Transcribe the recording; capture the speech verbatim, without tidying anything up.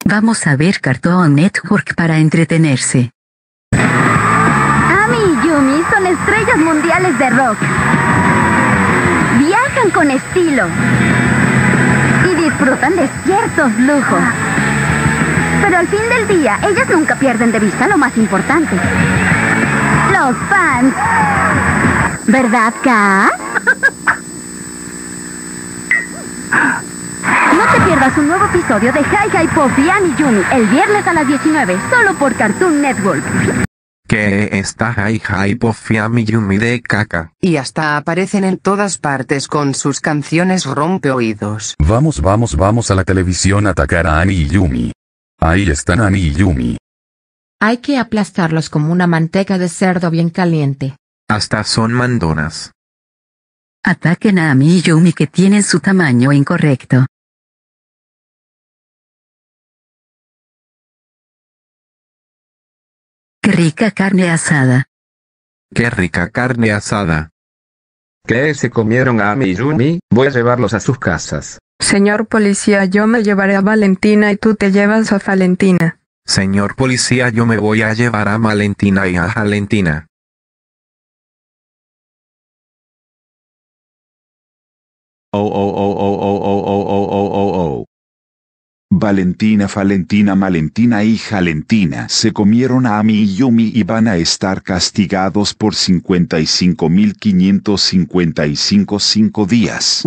Vamos a ver Cartoon Network para entretenerse. Amy y Yumi son estrellas mundiales de rock. Viajan con estilo y disfrutan de ciertos lujos. Pero al fin del día, ellas nunca pierden de vista lo más importante: los fans. ¿Verdad, Ka? No te pierdas un nuevo episodio de Hi Hi Puffy y Amy Yumi el viernes a las diecinueve, solo por Cartoon Network. Que está Hi Hi Puffy Amy Yumi de caca. Y hasta aparecen en todas partes con sus canciones rompe oídos. Vamos, vamos, vamos a la televisión a atacar a Amy y Yumi. Ahí están Amy y Yumi. Hay que aplastarlos como una manteca de cerdo bien caliente. Hasta son mandonas. Ataquen a Amy y Yumi, que tienen su tamaño incorrecto. ¡Qué rica carne asada! ¡Qué rica carne asada! ¿Qué se comieron a Amy y Yumi? Voy a llevarlos a sus casas. Señor policía, yo me llevaré a Valentina y tú te llevas a Valentina. Señor policía, yo me voy a llevar a Valentina y a Valentina. Oh, oh, oh, oh, oh, oh, oh, oh, oh, oh, oh. Valentina, Valentina, Valentina y Valentina se comieron a Amy y Yumi y van a estar castigados por cincuenta y cinco mil quinientos cincuenta y cinco cinco días.